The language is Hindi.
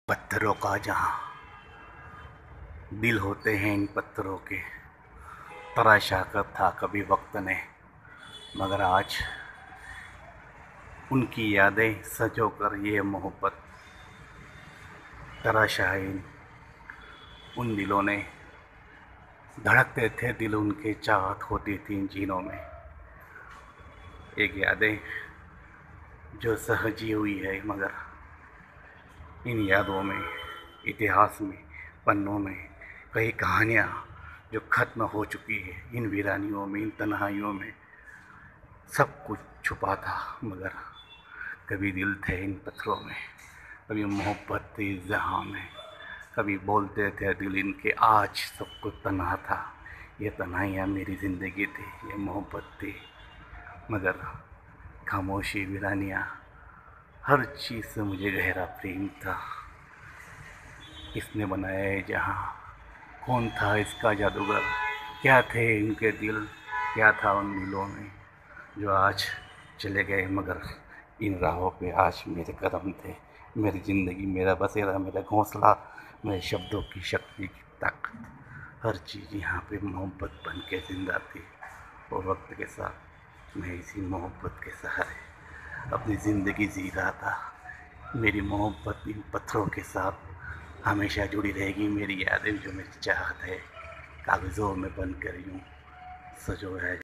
पत्थरों का जहाँ दिल होते हैं इन पत्थरों के, तराशा कर था कभी वक्त ने, मगर आज उनकी यादें सजो कर ये मोहब्बत तराशा है उन दिलों ने। धड़कते थे दिल उनके, चाहत होती थी इन जीनों में। एक यादें जो सहजी हुई है, मगर इन यादों में, इतिहास में, पन्नों में कई कहानियाँ जो ख़त्म हो चुकी है। इन वीरानियों में, इन तन्हाइयों में सब कुछ छुपा था, मगर कभी दिल थे इन पत्थरों में, कभी मोहब्बत थी इस जहाँ में, कभी बोलते थे दिल इनके। आज सब कुछ तन्हा था, ये तन्हाइयाँ मेरी ज़िंदगी थी, ये मोहब्बत थी, मगर खामोशी, वीरानियाँ, हर चीज़ से मुझे गहरा प्रेम था। किसने बनाया है जहाँ, कौन था इसका जादूगर, क्या थे इनके दिल, क्या था उन दिलों में जो आज चले गए। मगर इन राहों पे आज मेरे कदम थे, मेरी ज़िंदगी, मेरा बसेरा, मेरा घोंसला, मेरे शब्दों की शक्ति की ताकत, हर चीज़ यहाँ पे मोहब्बत बन के ज़िंदा थी। और वक्त के साथ मैं इसी मोहब्बत के सहारे अपनी ज़िंदगी जी रहा था। मेरी मोहब्बत इन पत्थरों के साथ हमेशा जुड़ी रहेगी। मेरी यादें जो मेरी चाहत है, कागज़ों में बन कर यूँ सजो है।